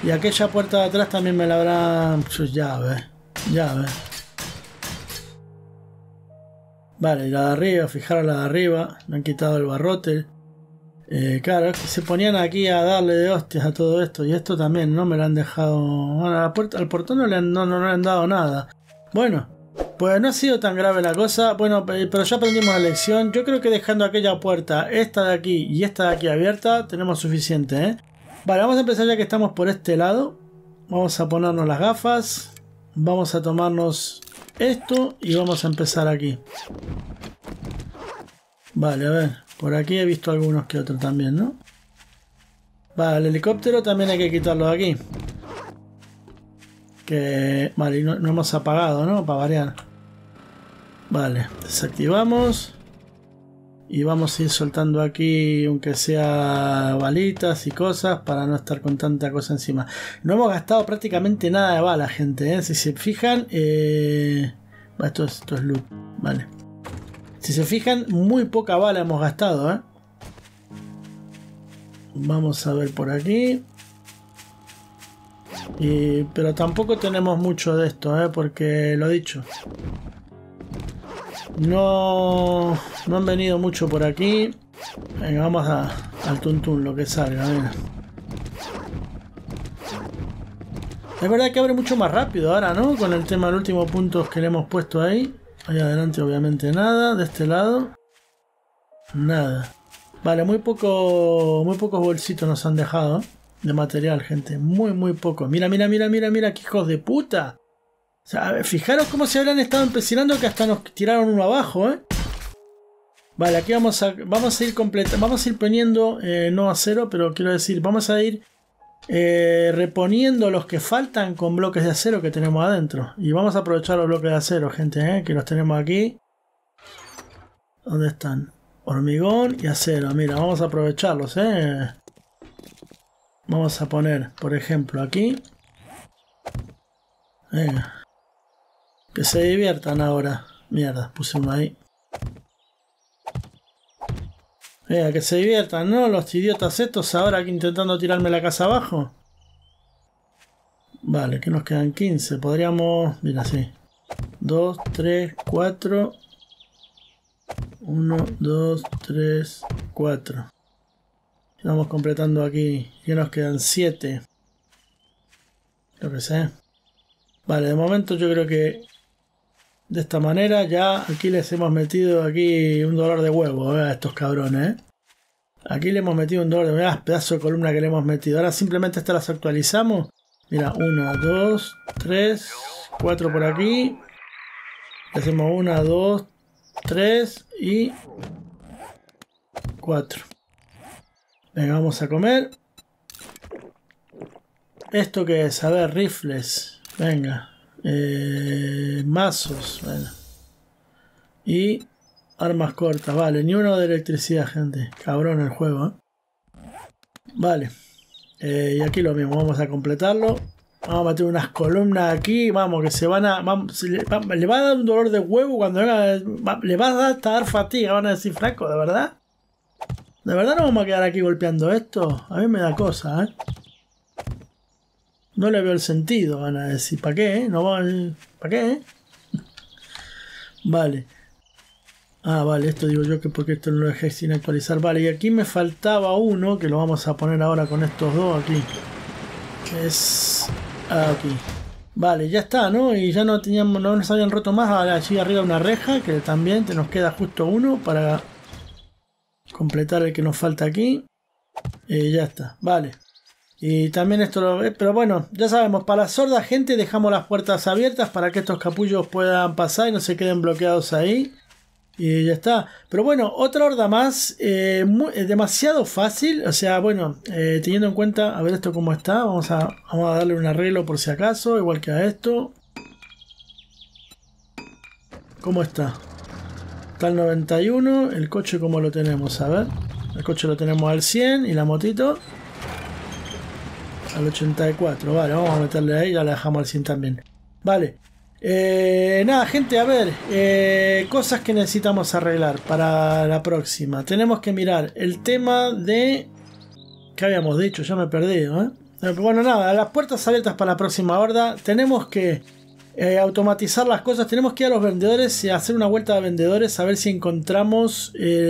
Y aquella puerta de atrás también me la habrán... Llave. Vale, la de arriba, fijaros la de arriba. Me han quitado el barrote. Claro, es que se ponían aquí a darle de hostias a todo esto. Y esto también, ¿no? Me lo han dejado... Bueno, al portón no le han dado nada. Bueno, pues no ha sido tan grave la cosa. Bueno, pero ya aprendimos la lección. Yo creo que dejando aquella puerta, esta de aquí y esta de aquí abierta, tenemos suficiente, ¿eh? Vale, vamos a empezar ya que estamos por este lado. Vamos a ponernos las gafas. Vamos a tomarnos esto y vamos a empezar aquí. Vale, a ver. Por aquí he visto algunos que otros también, ¿no? Vale, el helicóptero también hay que quitarlo de aquí. Que... Vale, no hemos apagado, ¿no? Para variar. Vale, desactivamos. Y vamos a ir soltando aquí, aunque sea balitas y cosas, para no estar con tanta cosa encima. No hemos gastado prácticamente nada de balas, gente, ¿eh? Si se fijan... Esto es loot, vale. Si se fijan, muy poca bala hemos gastado, ¿eh? Vamos a ver por aquí. Pero tampoco tenemos mucho de esto, ¿eh? Porque lo dicho. No han venido mucho por aquí. Venga, vamos al tuntún, lo que salga, mira. Es verdad que abre mucho más rápido ahora, ¿no? Con el tema del último punto que le hemos puesto ahí. Ahí adelante obviamente nada, de este lado nada. Vale, muy pocos bolsitos nos han dejado de material, gente, muy poco. Mira, qué hijos de puta. O sea, fijaros cómo se habrán estado empecinando que hasta nos tiraron uno abajo, ¿eh? Vale, aquí vamos a ir poniendo no acero, pero quiero decir, vamos a ir reponiendo los que faltan con bloques de acero que tenemos adentro. Y vamos a aprovechar los bloques de acero, gente, que los tenemos aquí. ¿Dónde están? Hormigón y acero. Mira, vamos a aprovecharlos, Vamos a poner, por ejemplo, aquí. Venga. Que se diviertan ahora. Mierda, puse uno ahí. Venga, que se diviertan, ¿no? Los idiotas estos ahora aquí intentando tirarme la casa abajo. Vale, que nos quedan 15. Podríamos... Mira, sí. 2, 3, 4. 1, 2, 3, 4. Vamos completando aquí. Ya nos quedan 7. Lo que sé. Vale, de momento yo creo que... De esta manera ya aquí les hemos metido aquí un dolor de huevo a estos cabrones, ¿eh? Aquí le hemos metido un dolor de huevo, pedazo de columna que le hemos metido. Ahora simplemente estas las actualizamos. Mira, 1, 2, 3, 4 por aquí. Hacemos 1, 2, 3 y 4. Venga, vamos a comer. ¿Esto qué es? A ver, rifles. Venga. Mazos, bueno. Y armas cortas, vale, ni uno de electricidad, gente. Cabrón el juego, Vale. Y aquí lo mismo, vamos a completarlo. Vamos a meter unas columnas aquí, vamos, que se van a... le va a dar un dolor de huevo cuando venga... Le va a dar fatiga, van a decir, flaco, ¿de verdad? ¿De verdad nos vamos a quedar aquí golpeando esto? A mí me da cosa, No le veo el sentido, van a decir. ¿Para qué? ¿Para qué? Vale. Ah, vale, esto digo yo que porque esto no lo dejé sin actualizar. Vale, y aquí me faltaba uno, que lo vamos a poner ahora con estos dos aquí. Que es... aquí. Vale, ya está, ¿no? Y ya no nos habían roto más. Ahora allí arriba una reja, que también nos queda justo uno para completar el que nos falta aquí. Y ya está, vale. Y también esto lo... pero bueno, ya sabemos, para la sorda gente dejamos las puertas abiertas para que estos capullos puedan pasar y no se queden bloqueados ahí. Y ya está. Pero bueno, otra horda más, demasiado fácil. O sea, bueno, teniendo en cuenta, a ver esto cómo está. Vamos a darle un arreglo por si acaso, igual que a esto. ¿Cómo está? Está al 91. El coche, ¿cómo lo tenemos? A ver. El coche lo tenemos al 100 y la motito al 84. Vale, vamos a meterle ahí, ya la dejamos al 100 también. Vale. Nada, gente, a ver, cosas que necesitamos arreglar para la próxima. Tenemos que mirar el tema de... ¿Qué habíamos dicho? Ya me he perdido, Bueno, nada, las puertas abiertas para la próxima horda. Tenemos que automatizar las cosas. Tenemos que ir a los vendedores y hacer una vuelta de vendedores a ver si encontramos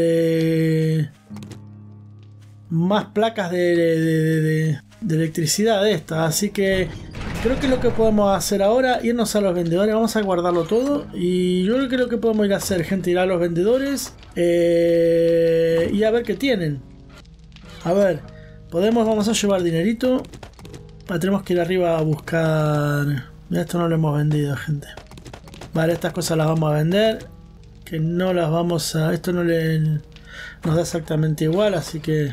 más placas de electricidad de estas. Así que creo que lo que podemos hacer ahora, irnos a los vendedores. Vamos a guardarlo todo. Y yo creo que lo que podemos ir a hacer, gente, ir a los vendedores y a ver qué tienen. A ver, vamos a llevar dinerito. Tenemos que ir arriba a buscar. Mira, esto no lo hemos vendido, gente. Vale, estas cosas las vamos a vender. Que no las vamos a... Esto nos da exactamente igual, así que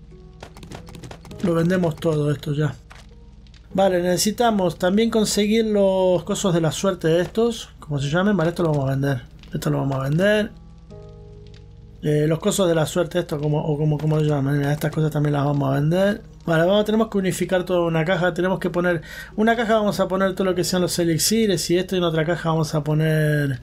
lo vendemos todo esto ya. Vale, necesitamos también conseguir los cosos de la suerte de estos, como se llamen. Vale, esto lo vamos a vender. Esto lo vamos a vender. Los cosos de la suerte, esto como lo llaman. Mira, estas cosas también las vamos a vender. Vale, tenemos que unificar toda una caja. Tenemos que poner... Una caja vamos a poner todo lo que sean los elixires y esto. Y en otra caja vamos a poner...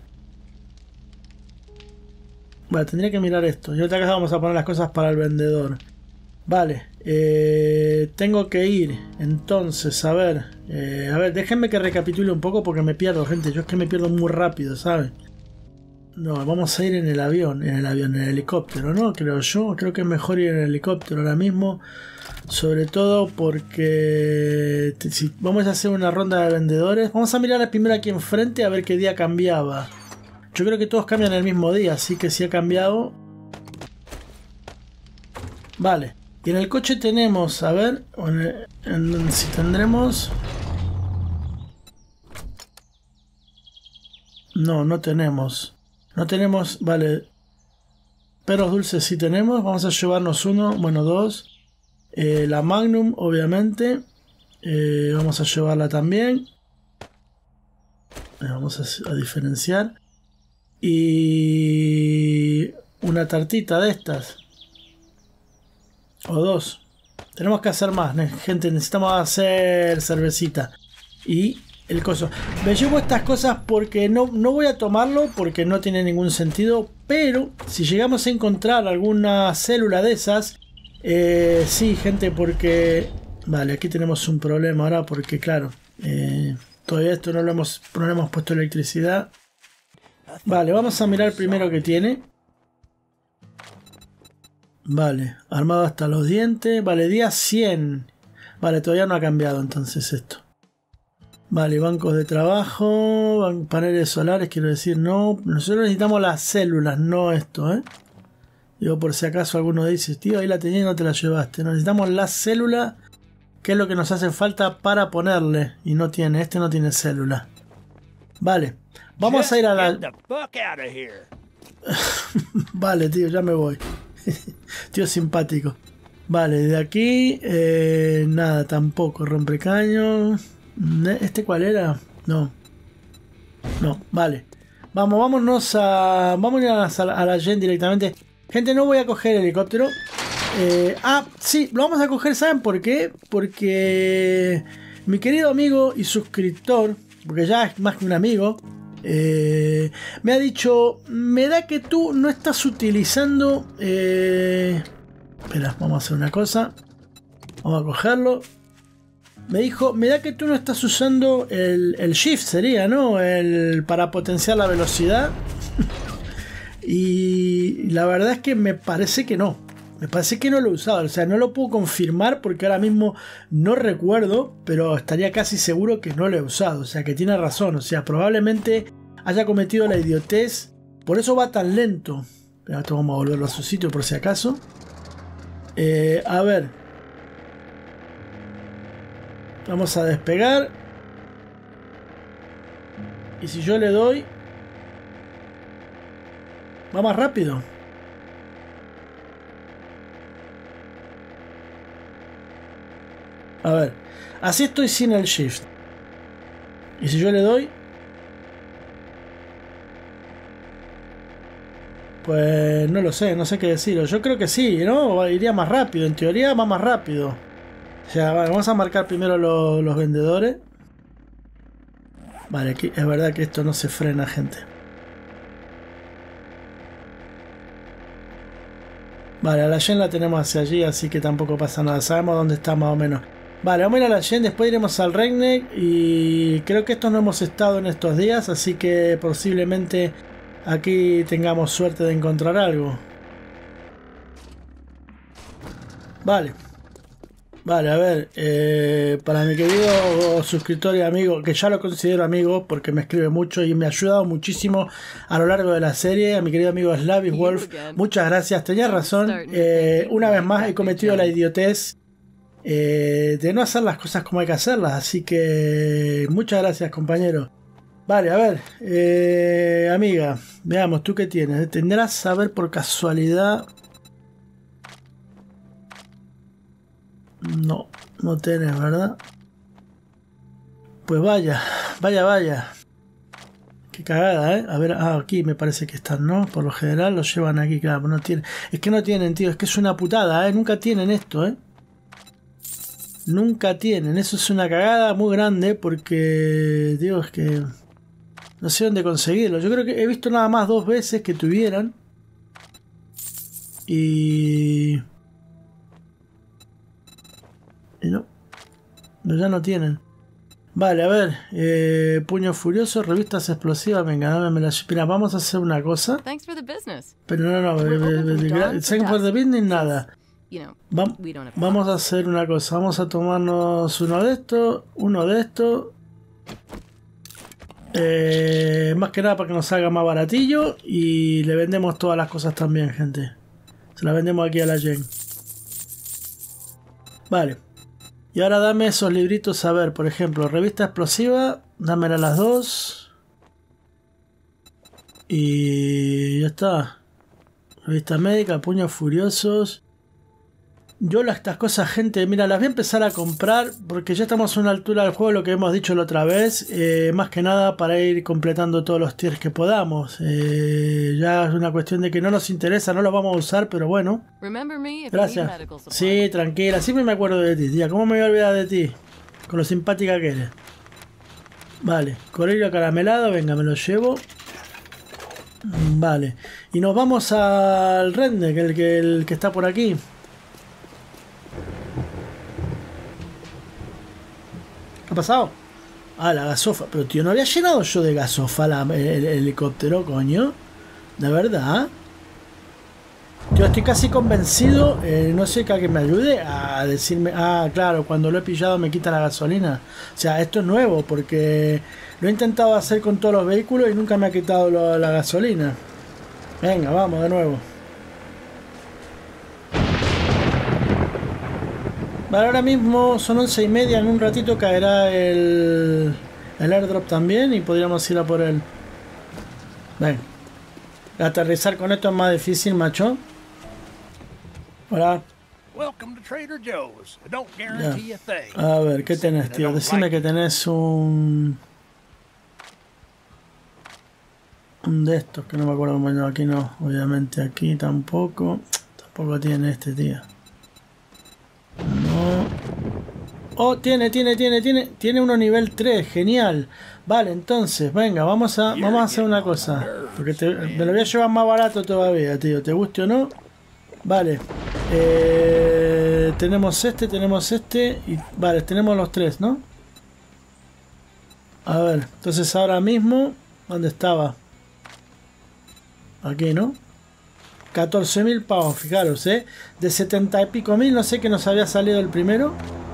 Vale, tendría que mirar esto. Y en otra caja vamos a poner las cosas para el vendedor. Vale. Tengo que ir. Entonces, a ver, déjenme que recapitule un poco porque me pierdo, gente. Yo es que me pierdo muy rápido, ¿saben? No, vamos a ir en el avión, en el helicóptero, ¿no? Creo yo. Creo que es mejor ir en el helicóptero ahora mismo. Sobre todo porque si vamos a hacer una ronda de vendedores, vamos a mirar primero aquí enfrente a ver qué día cambiaba. Yo creo que todos cambian el mismo día, así que si ha cambiado. Vale. Y en el coche tenemos, a ver, si tendremos... No tenemos. No tenemos, vale. Perros dulces sí tenemos, vamos a llevarnos uno, bueno, dos. La Magnum, obviamente. Vamos a llevarla también. Vamos a diferenciar. Y una tartita de estas. O dos. Tenemos que hacer más, gente. Necesitamos hacer cervecita. Y el coso. Me llevo estas cosas porque no voy a tomarlo porque no tiene ningún sentido. Pero si llegamos a encontrar alguna célula de esas... sí, gente, porque... Vale, aquí tenemos un problema ahora porque, claro... todavía esto no le hemos puesto electricidad. Vale, vamos a mirar primero qué tiene. Vale, armado hasta los dientes. Vale, día 100. Vale, todavía no ha cambiado entonces esto. Vale, bancos de trabajo, paneles solares, quiero decir, no. Nosotros necesitamos las células, no esto, ¿eh? Digo, por si acaso alguno dice, tío, ahí la tenías y no te la llevaste. Necesitamos la célula, que es lo que nos hace falta para ponerle. Y no tiene, este no tiene célula. Vale, vamos a ir a la... Vale, tío, ya me voy. Tío simpático. Vale, de aquí... nada, tampoco, rompecaños. ¿Este cuál era? No, vale. Vámonos a... Vamos a la Gen directamente. Gente, no voy a coger el helicóptero. Sí, lo vamos a coger, ¿saben por qué? Porque mi querido amigo y suscriptor, porque ya es más que un amigo, me ha dicho, me da que tú no estás utilizando... Espera, vamos a hacer una cosa. Vamos a cogerlo. Me dijo, me da que tú no estás usando el shift, sería, ¿no? Para potenciar la velocidad. Y la verdad es que me parece que no. Me parece que no lo he usado. O sea, no lo puedo confirmar porque ahora mismo no recuerdo. Pero estaría casi seguro que no lo he usado. O sea, que tiene razón. O sea, probablemente haya cometido la idiotez. Por eso va tan lento. Pero esto vamos a volverlo a su sitio por si acaso. A ver. Vamos a despegar. Y si yo le doy... Va más rápido. A ver. Así estoy sin el shift. Y si yo le doy... Pues no lo sé, no sé qué decir. Yo creo que sí, ¿no? Iría más rápido. En teoría va más rápido. O sea, vale, vamos a marcar primero los vendedores. Vale, aquí es verdad que esto no se frena, gente. Vale, a la Gen la tenemos hacia allí, así que tampoco pasa nada. Sabemos dónde está más o menos. Vale, vamos a ir a la Yen, después iremos al Redneck y creo que estos no hemos estado en estos días, así que posiblemente aquí tengamos suerte de encontrar algo. Vale. Vale, a ver, para mi querido suscriptor y amigo, que ya lo considero amigo porque me escribe mucho y me ha ayudado muchísimo a lo largo de la serie, a mi querido amigo Slavic Wolf, muchas gracias, tenía razón, una vez más he cometido la idiotez de no hacer las cosas como hay que hacerlas, así que muchas gracias, compañero. Vale, a ver, amiga, veamos, ¿tú qué tienes? ¿Tendrás saber por casualidad? No, no tenés, ¿verdad? Pues vaya, vaya. Qué cagada, ¿eh? A ver, aquí me parece que están, ¿no? Por lo general los llevan aquí, claro, no tienen. Es que no tienen, tío, es que es una putada, ¿eh? Nunca tienen esto, ¿eh? Nunca tienen, eso es una cagada muy grande porque, digo, es que no sé dónde conseguirlo. Yo creo que he visto nada más 2 veces que tuvieran. Y no, pero ya no tienen. Vale, a ver, puño furioso, revistas explosivas, venga, dame la... Mira, vamos a hacer una cosa. Pero no, thanks for the business, nada. Vamos a hacer una cosa, vamos a tomarnos uno de estos, más que nada para que nos salga más baratillo y le vendemos todas las cosas también, gente. Se las vendemos aquí a la Jen. Vale. Y ahora dame esos libritos, a ver, por ejemplo, revista explosiva, dámela las 2. Y ya está. Revista médica, puños furiosos. Yo estas cosas, gente, mira, las voy a empezar a comprar porque ya estamos a una altura del juego, lo que hemos dicho la otra vez, más que nada para ir completando todos los tiers que podamos. Ya es una cuestión de que no nos interesa, no los vamos a usar, pero bueno. Gracias. Sí, tranquila, siempre me acuerdo de ti, tía. ¿Cómo me voy a olvidar de ti? Con lo simpática que eres. Vale, colorio acaramelado, venga, me lo llevo. Vale, y nos vamos al Redneck, el que está por aquí. ¿Qué ha pasado? Ah, la gasofa. Pero tío, ¿no había llenado yo de gasofa el helicóptero, coño? ¿De verdad? Yo estoy casi convencido, no sé que alguien me ayude a decirme... Ah, claro, cuando lo he pillado me quita la gasolina. O sea, esto es nuevo porque lo he intentado hacer con todos los vehículos y nunca me ha quitado la gasolina. Venga, vamos de nuevo. Vale, ahora mismo son 11:30, en un ratito caerá el airdrop también y podríamos ir a por él. Ven. Aterrizar con esto es más difícil, macho. Hola. A ver, ¿qué tenés, tío? Decime que tenés un de estos, que no me acuerdo cómo. Aquí no, obviamente aquí tampoco. Tampoco tiene este, tío. No. Oh, tiene uno nivel 3, genial. Vale, entonces, venga, vamos a hacer una cosa. Porque me lo voy a llevar más barato todavía, tío. ¿Te guste o no? Vale. Tenemos este y... Vale, tenemos los 3, ¿no? A ver, entonces ahora mismo... ¿Dónde estaba? Aquí, ¿no? 14.000 pavos, fijaros, de 70 y pico mil, no sé que nos había salido el primero.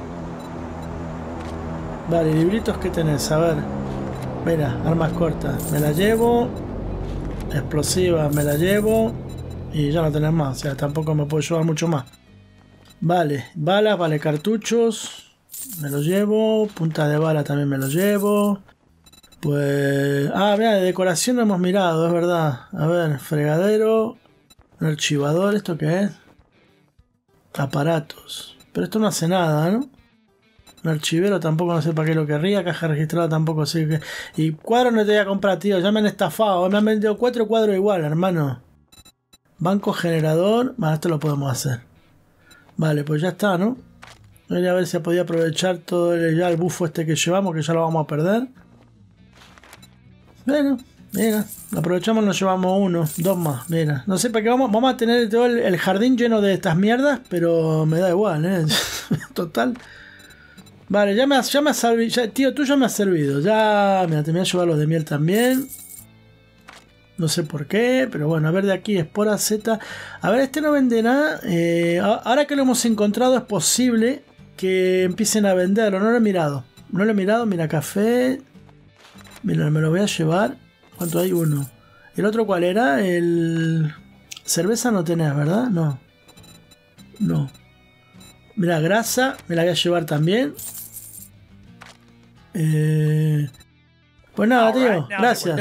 Vale, libritos que tenés, a ver. Mira, armas cortas, me la llevo. Explosivas, me la llevo. Y ya no tenés más, o sea, tampoco me puedo llevar mucho más. Vale, balas, vale, cartuchos. Me los llevo. Punta de bala también me los llevo. Pues... Ah, mira, de decoración no hemos mirado, es verdad. A ver, fregadero. Un archivador, ¿esto qué es? Aparatos. Pero esto no hace nada, ¿no? Un archivero tampoco, no sé para qué lo querría. Caja registrada tampoco sé qué. Y cuadros no te voy a comprar, tío. Ya me han estafado. Me han vendido 4 cuadros igual, hermano. Banco generador. Vale, esto lo podemos hacer. Vale, pues ya está, ¿no? Voy a ver si podía aprovechar todo ya el bufo este que llevamos, que ya lo vamos a perder. Bueno, mira, aprovechamos, nos llevamos 2 más, mira. No sé para qué vamos a tener todo el jardín lleno de estas mierdas, pero me da igual, ¿eh? Total. Vale, ya me ha servido. Tío, tú ya me has servido. Ya, mira, te voy a llevar los de miel también. No sé por qué, pero bueno, a ver de aquí, espora Z. A ver, este no vende nada. Ahora que lo hemos encontrado es posible que empiecen a venderlo. No lo he mirado. No lo he mirado, mira, café. Mira, me lo voy a llevar. ¿Cuánto hay? Uno. ¿El otro cuál era? El... Cerveza no tenés, ¿verdad? No. No. Mira, grasa, me la voy a llevar también. Pues nada, tío, gracias.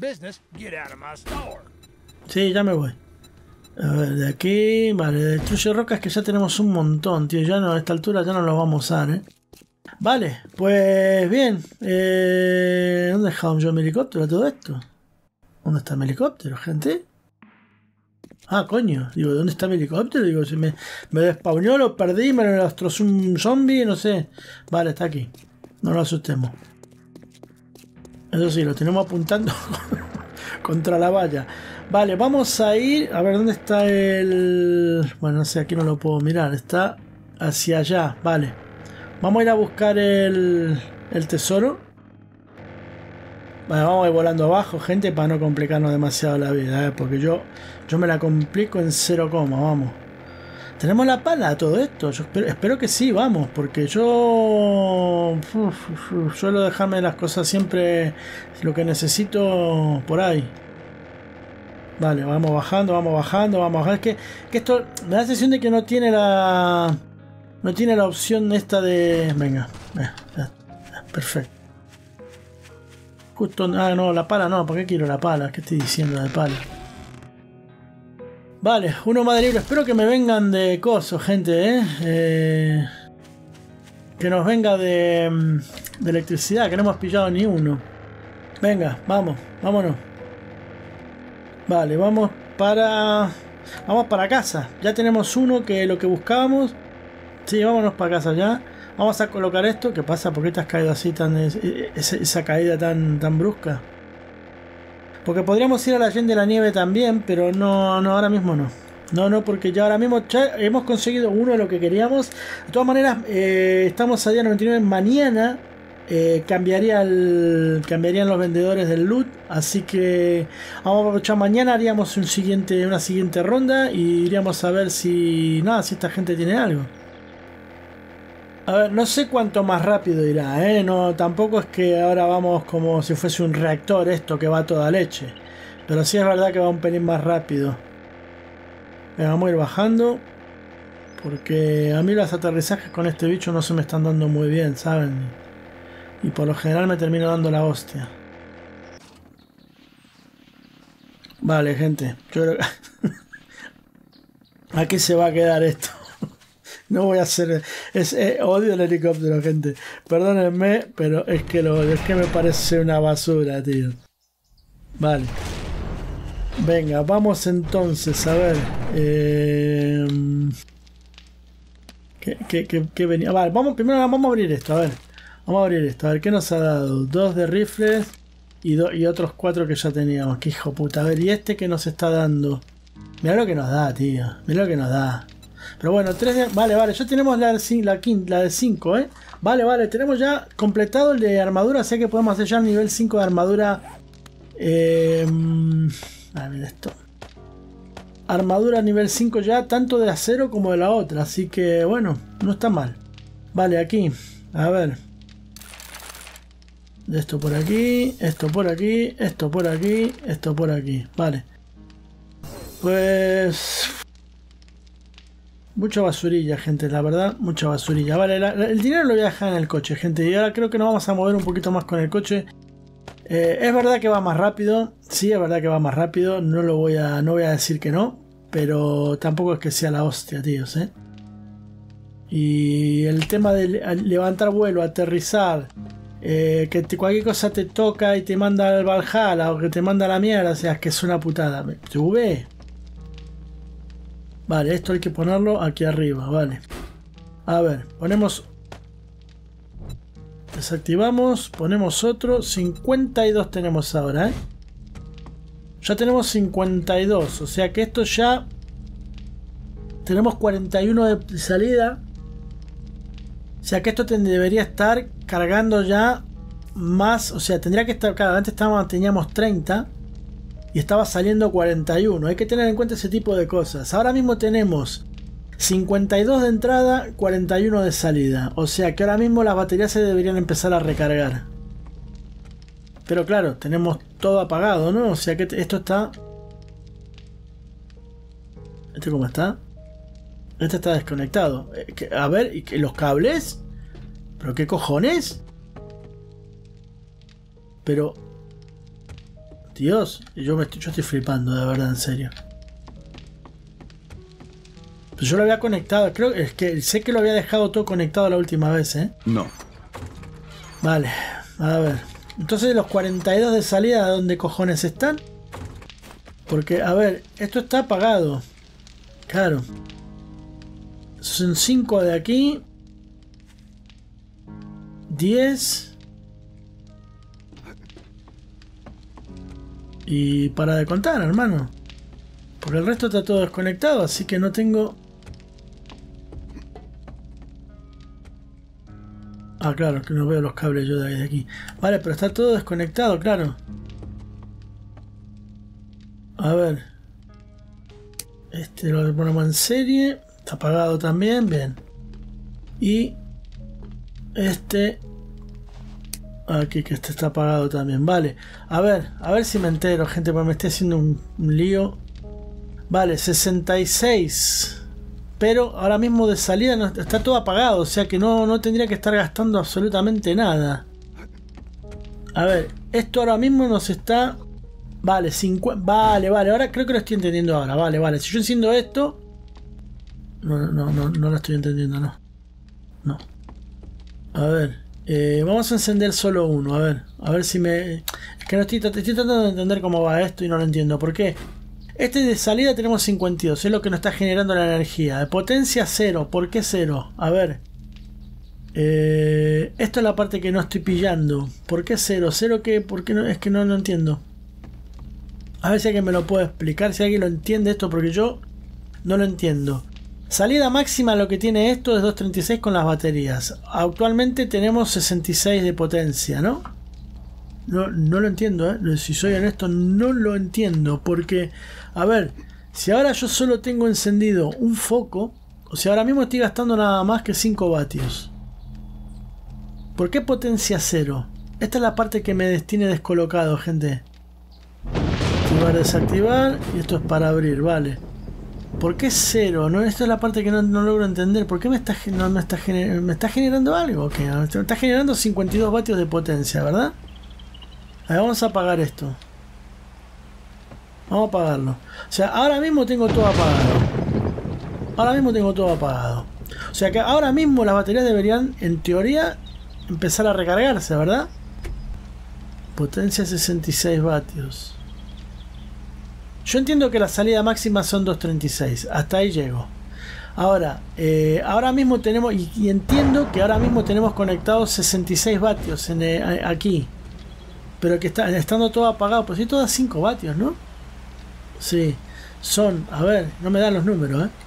Sí, ya me voy. A ver, de aquí, vale, destruye rocas que ya tenemos un montón, tío. Ya no, a esta altura ya no lo vamos a usar, Vale, pues bien. ¿Dónde dejamos yo mi helicóptero todo esto? ¿Dónde está mi helicóptero, gente? Ah, coño, digo, ¿dónde está mi helicóptero? Digo, si me despawneó, lo perdí, me lo destrozó un zombie, no sé. Vale, está aquí. No lo asustemos. Eso sí, lo tenemos apuntando contra la valla. Vale, vamos a ir... A ver, ¿dónde está el...? Bueno, no sé, aquí no lo puedo mirar. Está hacia allá, vale. Vamos a ir a buscar el tesoro. Vale, vamos a ir volando abajo, gente, para no complicarnos demasiado la vida, porque yo me la complico en 0, vamos. ¿Tenemos la pala a todo esto? Yo espero que sí, vamos, porque yo suelo dejarme las cosas siempre lo que necesito por ahí. Vale, vamos bajando, vamos bajando, vamos bajando. Es que esto me da la sensación de que no tiene la opción esta de... Venga, perfecto. Justo... Ah, no, la pala no, ¿para qué quiero la pala? ¿Qué estoy diciendo de pala? Vale, uno más de libro. Espero que me vengan de coso, gente, que nos venga de electricidad, que no hemos pillado ni uno. Venga, vamos, vámonos. Vale, vamos para casa. Ya tenemos uno que lo que buscábamos. Sí, vámonos para casa ya. Vamos a colocar esto. ¿Qué pasa? ¿Por qué te has caído así esa caída tan brusca? Porque podríamos ir a la Allende de la Nieve también, pero no, ahora mismo no. No, porque ya ahora mismo ya hemos conseguido uno de lo que queríamos. De todas maneras, estamos a día 99. Mañana cambiarían los vendedores del loot. Así que vamos a aprovechar. Mañana haríamos una siguiente ronda y iríamos a ver si esta gente tiene algo. A ver, no sé cuánto más rápido irá, No, tampoco es que ahora vamos como si fuese un reactor esto que va a toda leche. Pero sí es verdad que va un pelín más rápido. Venga, vamos a ir bajando. Porque a mí los aterrizajes con este bicho no se me están dando muy bien, ¿saben? Y por lo general me termino dando la hostia. Vale, gente. Yo creo que... ¿A qué se va a quedar esto? No voy a hacer... odio el helicóptero, gente. Perdónenme, pero es que me parece una basura, tío. Vale. Venga, vamos entonces a ver. ¿Qué venía? Vale, primero vamos a abrir esto, a ver. Vamos a abrir esto, a ver qué nos ha dado. 2 de rifles y otros 4 que ya teníamos. Qué hijo puta. A ver, ¿y este qué nos está dando? Mirá lo que nos da, tío. Mirá lo que nos da. Pero bueno, 3 de... Vale, ya tenemos la de 5, Vale, tenemos ya completado el de armadura, así que podemos hacer ya el nivel 5 de armadura. A ver esto. Armadura nivel 5 ya, tanto de acero como de la otra, así que bueno, no está mal. Vale, aquí, a ver. Esto por aquí, esto por aquí, esto por aquí, esto por aquí, vale. Pues... Mucha basurilla, gente, la verdad, mucha basurilla. Vale, el dinero lo voy a dejar en el coche, gente. Y ahora creo que nos vamos a mover un poquito más con el coche. Es verdad que va más rápido. Sí, es verdad que va más rápido. No voy a decir que no. Pero tampoco es que sea la hostia, tíos, Y el tema de levantar vuelo, aterrizar, que cualquier cosa te toca y te manda al Valhalla o que te manda a la mierda, o sea, es que es una putada. Sube. Vale, esto hay que ponerlo aquí arriba, vale. A ver, ponemos... Desactivamos, ponemos otro. 52 tenemos ahora, Ya tenemos 52, o sea que esto ya... Tenemos 41 de salida. O sea que esto debería estar cargando ya más. O sea, tendría que estar... Claro, antes teníamos 30 y estaba saliendo 41. Hay que tener en cuenta ese tipo de cosas. Ahora mismo tenemos 52 de entrada, 41 de salida. O sea que ahora mismo las baterías se deberían empezar a recargar. Pero claro, tenemos todo apagado, ¿no? O sea que esto está... ¿Este cómo está? Este está desconectado. A ver, ¿y los cables? ¿Pero qué cojones? Pero... Dios, yo estoy flipando, de verdad, en serio. Pues yo lo había conectado, creo es que sé que lo había dejado todo conectado la última vez, ¿eh? No. Vale, a ver. Entonces los 42 de salida, ¿de dónde cojones están? Porque, a ver, esto está apagado. Claro. Son 5 de aquí. 10. Y para de contar, hermano. Porque el resto está todo desconectado, así que no tengo... Ah, claro, que no veo los cables yo de aquí. Vale, pero está todo desconectado, claro. A ver. Este lo ponemos en serie. Está apagado también, bien. Y... este... aquí que este está apagado también, vale. A ver si me entero, gente, porque me estoy haciendo un lío. Vale, 66. Pero ahora mismo de salida no, está todo apagado, o sea que no tendría que estar gastando absolutamente nada. A ver, esto ahora mismo nos está... Vale, 50... Vale, ahora creo que lo estoy entendiendo ahora, vale. Si yo enciendo esto... No lo estoy entendiendo, no. A ver... vamos a encender solo uno, a ver si me... Es que no estoy tratando de entender cómo va esto y no lo entiendo. ¿Por qué? Este de salida tenemos 52, es lo que nos está generando la energía. De potencia 0, ¿por qué 0? A ver. Esto es la parte que no estoy pillando. ¿Por qué 0? ¿0 qué? ¿Por qué no? Es que no lo entiendo. A ver si alguien me lo puede explicar, si alguien lo entiende esto, porque yo no lo entiendo. Salida máxima lo que tiene esto es 236 con las baterías. Actualmente tenemos 66 de potencia, ¿no? No lo entiendo, ¿eh? Si soy honesto, no lo entiendo. Porque, a ver, si ahora yo solo tengo encendido un foco, o sea, ahora mismo estoy gastando nada más que 5 vatios. ¿Por qué potencia 0? Esta es la parte que me tiene descolocado, gente. Activar, desactivar, y esto es para abrir, vale. ¿Por qué 0? ¿No? Esta es la parte que no logro entender. ¿Por qué me está generando algo? ¿Qué? Me está generando 52 vatios de potencia, ¿verdad? A ver, vamos a apagar esto. Vamos a apagarlo. O sea, ahora mismo tengo todo apagado. O sea que ahora mismo las baterías deberían, en teoría, empezar a recargarse, ¿verdad? Potencia 66 vatios. Yo entiendo que la salida máxima son 236. Hasta ahí llego. Ahora, ahora mismo tenemos... Y entiendo que ahora mismo tenemos conectados 66 vatios aquí. Pero que estando todo apagado. Pues sí, todo a 5 vatios, ¿no? Sí. Son... A ver, no me dan los números, ¿eh?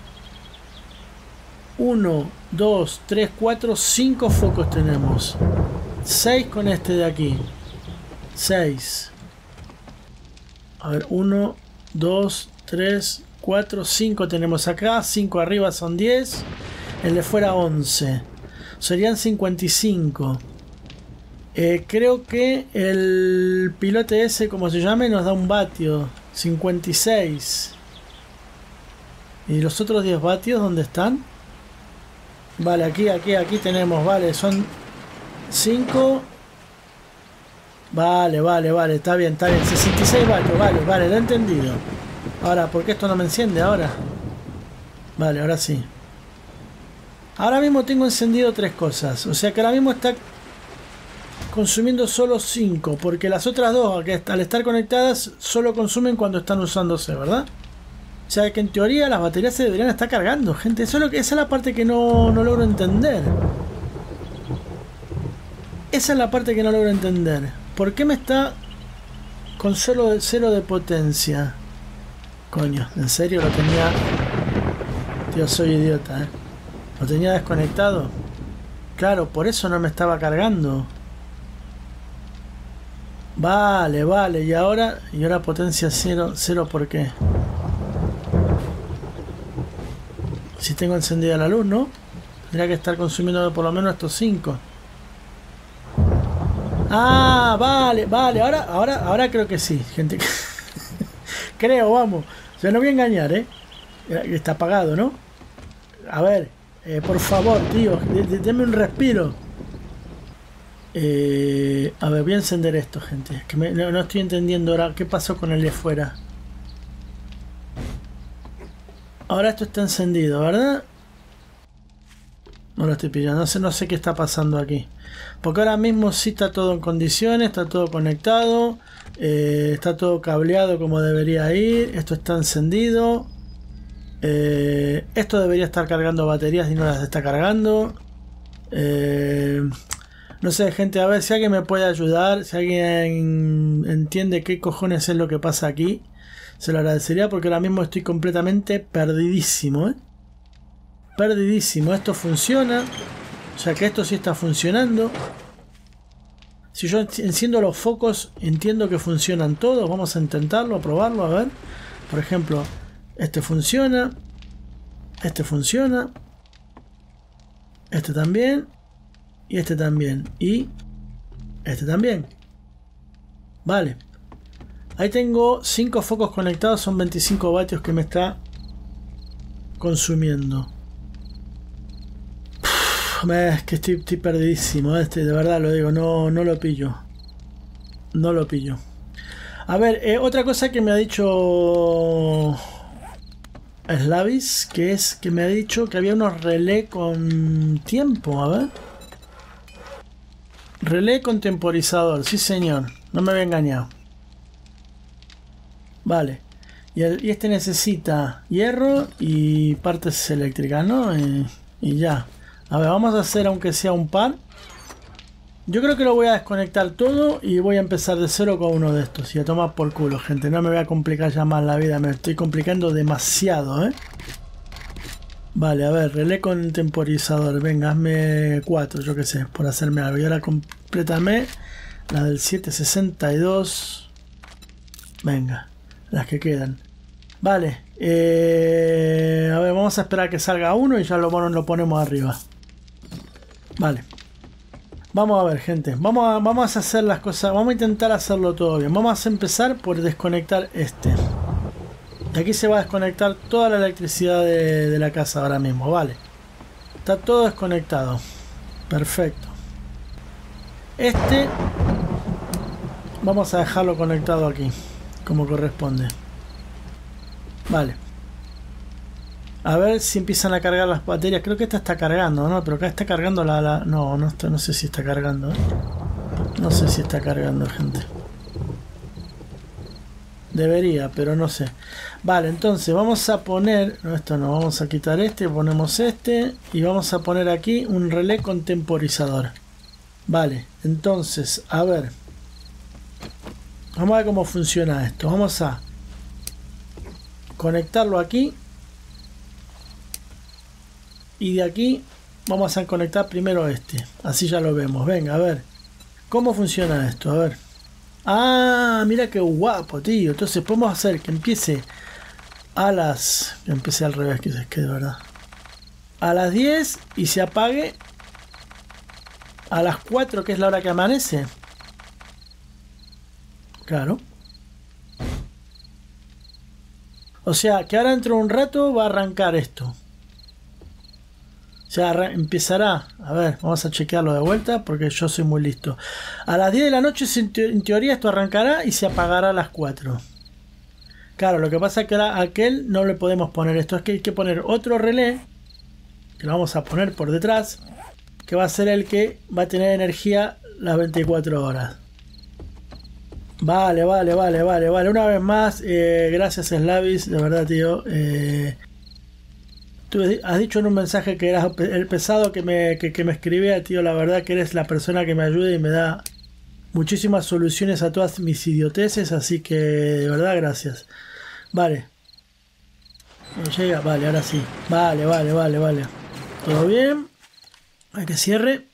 1, 2, 3, 4, 5 focos tenemos. 6 con este de aquí. 6. A ver, 1, 2, 3, 4, 5 tenemos acá. 5 arriba son 10. El de fuera 11. Serían 55. Creo que el pilote ese, como se llame, nos da un vatio. 56. ¿Y los otros 10 vatios dónde están? Vale, aquí tenemos, vale, son 5. Vale, está bien, 66 vatios, vale, lo he entendido. Ahora, ¿por qué esto no me enciende ahora? Vale, ahora sí. Ahora mismo tengo encendido 3 cosas, o sea que ahora mismo está consumiendo solo 5, porque las otras 2, que al estar conectadas, solo consumen cuando están usándose, ¿verdad? O sea que en teoría las baterías se deberían estar cargando, gente. Esa es la parte que no logro entender. Esa es la parte que no logro entender. ¿Por qué me está con solo 0 de potencia? Coño, ¿en serio lo tenía? Tío, soy idiota, ¿eh? ¿Lo tenía desconectado? Claro, por eso no me estaba cargando. Vale, vale. Y ahora potencia 0. ¿Cero por qué? Si tengo encendida la luz, ¿no? Tendría que estar consumiendo por lo menos estos 5. Ah, vale, vale. Ahora creo que sí, gente. Creo, vamos. O sea, no voy a engañar, ¿eh? Está apagado, ¿no? A ver, por favor, tío, denme un respiro. A ver, voy a encender esto, gente. Que no estoy entendiendo ahora qué pasó con el de fuera. Ahora esto está encendido, ¿verdad? No lo estoy pillando, no sé qué está pasando aquí. Porque ahora mismo sí está todo en condiciones, está todo conectado, está todo cableado como debería ir. Esto está encendido. Esto debería estar cargando baterías y no las está cargando. No sé, gente, a ver si alguien me puede ayudar, si alguien entiende qué cojones es lo que pasa aquí, se lo agradecería porque ahora mismo estoy completamente perdidísimo, ¿eh? Perdidísimo. Esto funciona, o sea que esto sí está funcionando. Si yo enciendo los focos, entiendo que funcionan todos. Vamos a intentarlo, a probarlo, a ver. Por ejemplo, este funciona, este funciona, este también, y este también, y este también. Vale. Ahí tengo 5 focos conectados, son 25 vatios que me está consumiendo. Es que estoy perdidísimo, de verdad lo digo, no lo pillo. No lo pillo. A ver, otra cosa que me ha dicho Slavis, que es que me ha dicho que había unos relé con tiempo, a ver. Relé con temporizador, sí señor, no me había engañado. Vale, y este necesita hierro y partes eléctricas, ¿no? Y ya. A ver, vamos a hacer aunque sea un par. Yo creo que lo voy a desconectar todo y voy a empezar de cero con uno de estos. Y a tomar por culo, gente. No me voy a complicar ya más la vida. Me estoy complicando demasiado, ¿eh? Vale, a ver, relé con temporizador. Venga, hazme 4, yo que sé, por hacerme algo. Y ahora complétame la del 762. Venga, las que quedan. Vale, a ver, vamos a esperar a que salga uno y ya lo ponemos arriba. Vale. Vamos a ver, gente. Vamos a hacer las cosas. Vamos a intentar hacerlo todo bien. Vamos a empezar por desconectar este. De aquí se va a desconectar toda la electricidad de la casa ahora mismo. Vale. Está todo desconectado. Perfecto. Este vamos a dejarlo conectado aquí, como corresponde. Vale. A ver si empiezan a cargar las baterías. Creo que esta está cargando, ¿no? Pero acá está cargando no sé si está cargando, ¿eh? No sé si está cargando, gente. Debería, pero no sé. Vale, entonces vamos a poner... No, esto no. Vamos a quitar este, ponemos este. Y vamos a poner aquí un relé con temporizador. Vale, entonces, a ver. Vamos a ver cómo funciona esto. Vamos a conectarlo aquí. Y de aquí vamos a conectar primero este. Así ya lo vemos. Venga, a ver. ¿Cómo funciona esto? A ver. Ah, mira qué guapo, tío. Entonces podemos hacer que empiece a las... Que empiece al revés, que es que de verdad. A las 10 y se apague a las 4, que es la hora que amanece. Claro. O sea, que ahora dentro de un rato va a arrancar esto. O sea, empezará. A ver, vamos a chequearlo de vuelta porque yo soy muy listo. A las 10 de la noche en teoría esto arrancará y se apagará a las 4. Claro, lo que pasa es que ahora a aquel no le podemos poner esto. Es que hay que poner otro relé, que lo vamos a poner por detrás, que va a ser el que va a tener energía las 24 horas. Vale. Una vez más, gracias Slavis, de verdad, tío. Tú has dicho en un mensaje que eras el pesado que me escribía, tío. La verdad que eres la persona que me ayuda y me da muchísimas soluciones a todas mis idioteces. Así que, de verdad, gracias. Vale. No llega, vale, ahora sí. Vale. ¿Todo bien? Hay que cierre.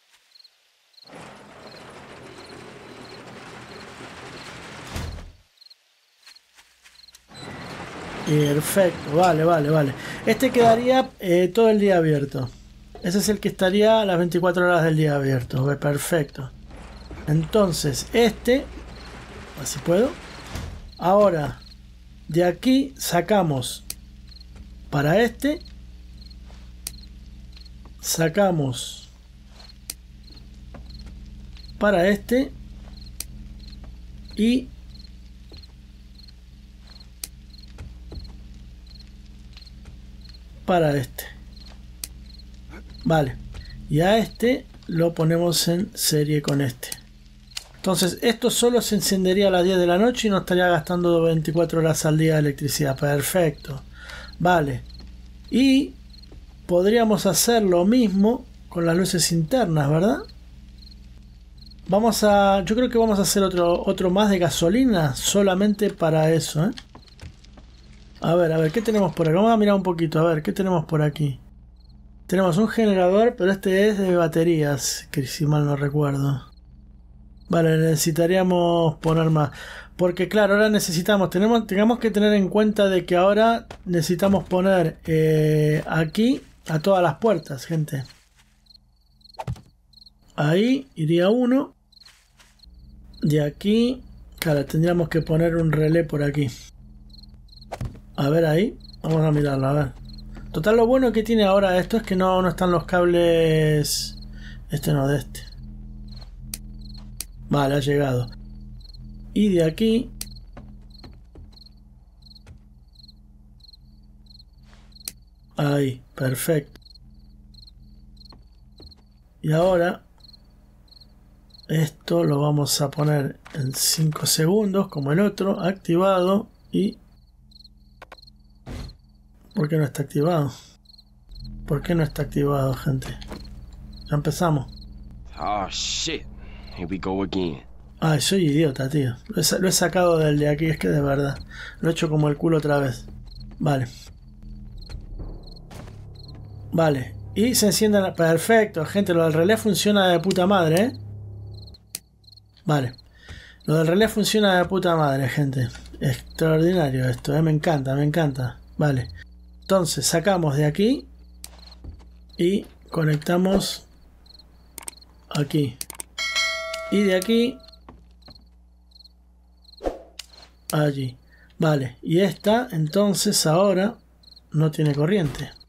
Perfecto, vale. Este quedaría todo el día abierto. Ese es el que estaría las 24 horas del día abierto. Perfecto. Entonces, así puedo. Ahora, de aquí sacamos para sacamos para y para vale, y a lo ponemos en serie con Entonces esto solo se encendería a las 10 de la noche y no estaría gastando 24 horas al día de electricidad. Perfecto, vale. Y podríamos hacer lo mismo con las luces internas, ¿verdad? Yo creo que vamos a hacer otro más de gasolina solamente para eso, ¿eh? A ver, ¿qué tenemos por aquí? Vamos a mirar un poquito, a ver, ¿qué tenemos por aquí? Tenemos un generador, pero este es de baterías, que si mal no recuerdo. Vale, necesitaríamos poner más. Porque claro, ahora tengamos que tener en cuenta de que ahora necesitamos poner aquí a todas las puertas, gente. Ahí iría uno. De aquí, claro, tendríamos que poner un relé por aquí. A ver ahí, vamos a mirarlo, a ver. Total, lo bueno que tiene ahora esto es que no están los cables. No, de Vale, ha llegado. Y de aquí. Ahí, perfecto. Y ahora esto lo vamos a poner en 5 segundos como el otro, activado. Y ¿por qué no está activado? ¿Por qué no está activado, gente? Ya empezamos. Oh shit. Here we go again. Ay, soy idiota, tío. Lo he sacado del de aquí, es que de verdad. Lo he hecho como el culo otra vez. Vale. Vale. Y se encienden. Perfecto, gente. Lo del relé funciona de puta madre, ¿eh? Vale. Lo del relé funciona de puta madre, gente. Extraordinario esto, ¿eh? Me encanta. Vale. Entonces, sacamos de aquí. Y conectamos aquí. Y de aquí allí. Vale. Y esta, entonces, ahora no tiene corriente.